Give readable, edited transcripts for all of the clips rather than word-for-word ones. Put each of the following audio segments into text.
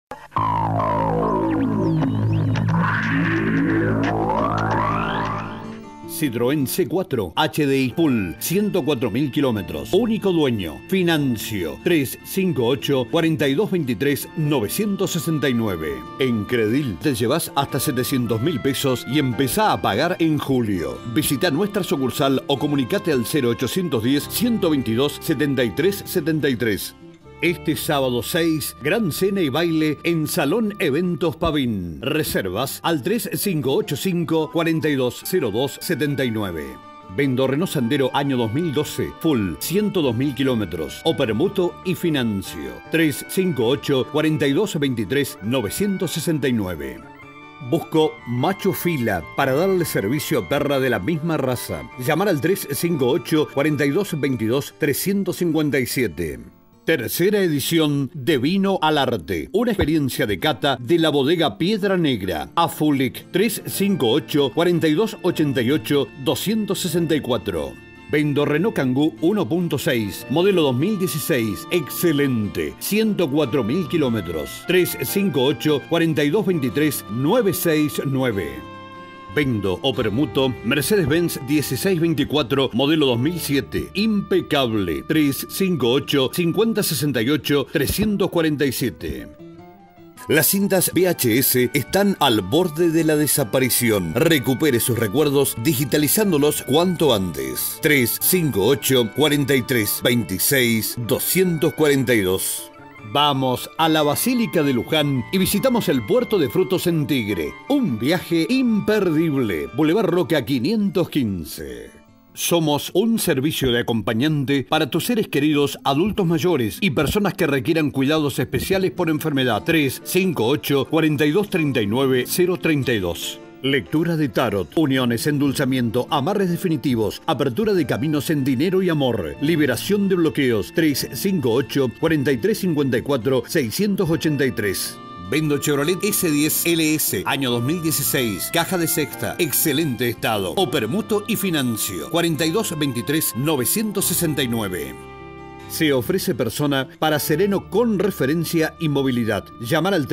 Citroën C4 HDI Full, 104.000 kilómetros. Único dueño. Financio 358-4223-969. En Credil te llevas hasta 700.000 pesos y empezá a pagar en julio. Visita nuestra sucursal o comunicate al 0810-122-7373. Este sábado 6, gran cena y baile en Salón Eventos Pavín. Reservas al 3585-420279. Vendo Renault Sandero año 2012, full, 102.000 kilómetros. O permuto y financio. 358-4223-969. Busco macho fila para darle servicio a perra de la misma raza. Llamar al 358-4222-357. Tercera edición de Vino al Arte. Una experiencia de cata de la bodega Piedra Negra. Afulic 358-4288-264. Vendo Renault Kangoo 1.6, modelo 2016. Excelente. 104.000 kilómetros. 358-4223-969. Vendo o permuto Mercedes-Benz 1624, modelo 2007. Impecable. 358-5068-347. Las cintas VHS están al borde de la desaparición. Recupere sus recuerdos digitalizándolos cuanto antes. 358-43-26-242. Vamos a la Basílica de Luján y visitamos el puerto de frutos en Tigre. Un viaje imperdible. Boulevard Roca 515. Somos un servicio de acompañante para tus seres queridos, adultos mayores y personas que requieran cuidados especiales por enfermedad. 358-4239-032. Lectura de tarot, uniones, endulzamiento, amarres definitivos, apertura de caminos en dinero y amor, liberación de bloqueos. 358-4354-683. Vendo Chevrolet S10 LS, año 2016, caja de sexta, excelente estado, o permuto y financio. 4223-969. Se ofrece persona para sereno con referencia y movilidad. Llamar al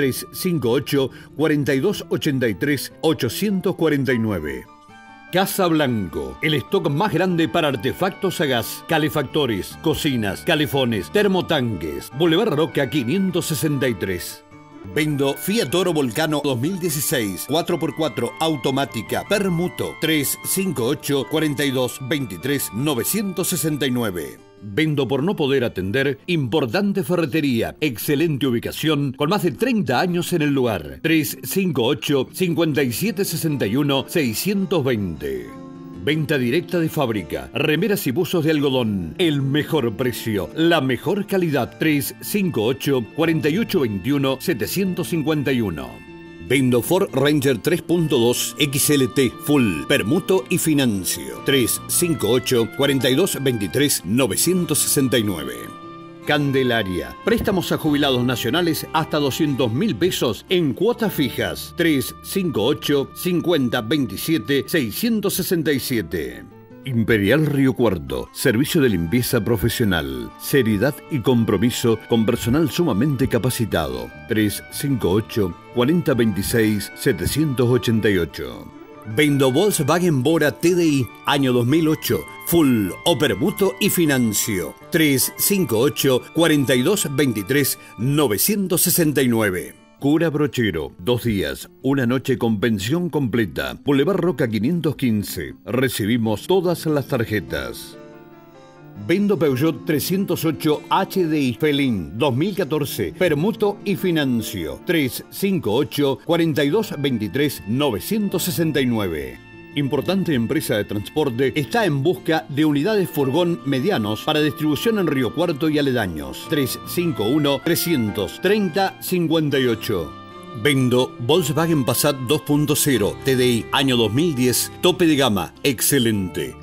358-4283-849. Casa Blanco, el stock más grande para artefactos a gas, calefactores, cocinas, calefones, termotanques. Boulevard Roca 563. Vendo Fiat Toro Volcano 2016, 4x4, automática, permuto, 358-4223-969. Vendo por no poder atender, importante ferretería, excelente ubicación, con más de 30 años en el lugar. 358-5761-620. Venta directa de fábrica, remeras y buzos de algodón, el mejor precio, la mejor calidad. 358-4821-751. Vendo Ford Ranger 3.2 XLT Full, permuto y financio. 358-4223-969. Candelaria. Préstamos a jubilados nacionales hasta 200.000 pesos en cuotas fijas. 358-5027-667. Imperial Río Cuarto. Servicio de limpieza profesional. Seriedad y compromiso con personal sumamente capacitado. 358-4026-788. Vendo Volkswagen Bora TDI, año 2008, full, o permuto y financio. 358-4223-969. Cura Brochero, 2 días, 1 noche con pensión completa. Boulevard Roca 515. Recibimos todas las tarjetas. Vendo Peugeot 308 HDI Felin 2014, permuto y financio. 358-4223-969. Importante empresa de transporte está en busca de unidades furgón medianos para distribución en Río Cuarto y aledaños. 351-330-58. Vendo Volkswagen Passat 2.0 TDI, año 2010, tope de gama, excelente.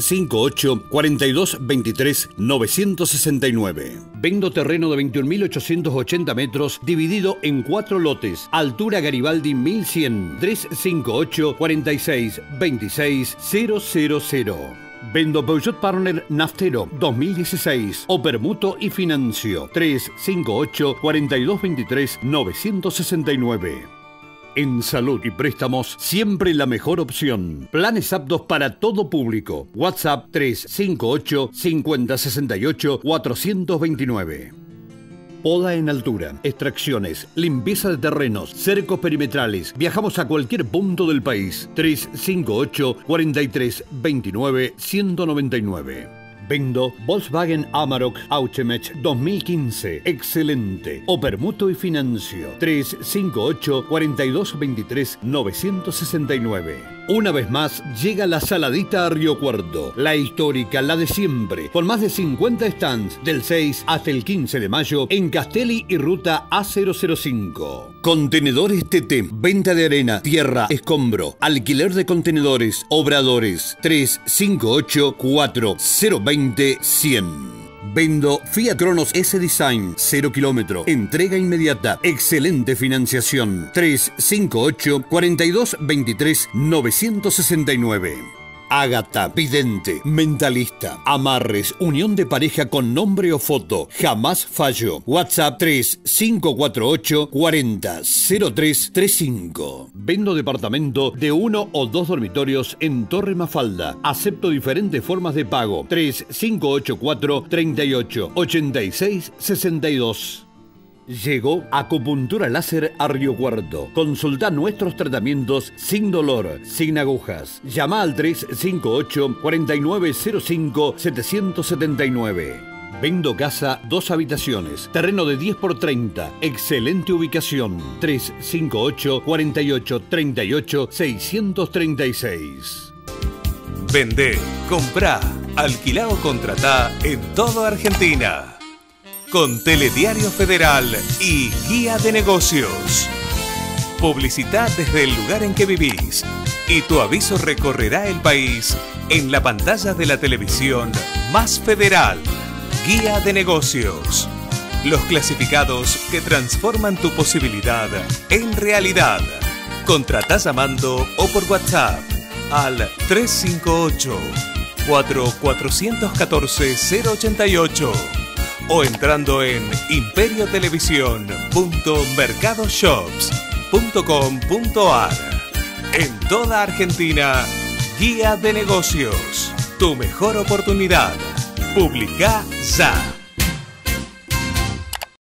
358-4223-969. Vendo terreno de 21.880 metros dividido en 4 lotes. Altura Garibaldi 1100. 358-46-26-000. Vendo Peugeot Partner Naftero 2016 o permuto y financio 358 4223 969. En salud y préstamos, siempre la mejor opción. Planes aptos para todo público. WhatsApp 358 5068 429. Poda en altura, extracciones, limpieza de terrenos, cercos perimetrales. Viajamos a cualquier punto del país. 358 43 29 199. Vendo Volkswagen Amarok Aucemech 2015. Excelente. O permuto y financio. 358 42 23 969. Una vez más, llega la saladita a Río Cuarto. La histórica, la de siempre. Con más de 50 stands del 6 hasta el 15 de mayo en Castelli y Ruta A005. Contenedores TT. Venta de arena, tierra, escombro. Alquiler de contenedores. Obradores. 358 4020 100. Vendo Fiat Cronos S Design, 0 kilómetro, entrega inmediata, excelente financiación, 358 42 23 969. Ágata, vidente, mentalista, amarres, unión de pareja con nombre o foto, jamás fallo. WhatsApp 3548 40 0335. Vendo departamento de 1 o 2 dormitorios en Torre Mafalda. Acepto diferentes formas de pago. 3584 38 86 62. Llegó Acupuntura Láser a Río Cuarto. Consulta nuestros tratamientos sin dolor, sin agujas. Llama al 358 4905 779. Vendo casa, 2 habitaciones, terreno de 10 por 30, excelente ubicación. 358 48 38 636. Vendé, comprá, alquilá o contratá en toda Argentina. Con Telediario Federal y Guía de Negocios. Publicitá desde el lugar en que vivís y tu aviso recorrerá el país en la pantalla de la televisión más federal. Guía de Negocios. Los clasificados que transforman tu posibilidad en realidad. Contratá llamando o por WhatsApp al 358 414 088. O entrando en imperiotelevisión.mercadoshops.com.ar. En toda Argentina, Guía de Negocios. Tu mejor oportunidad. Publicá ya.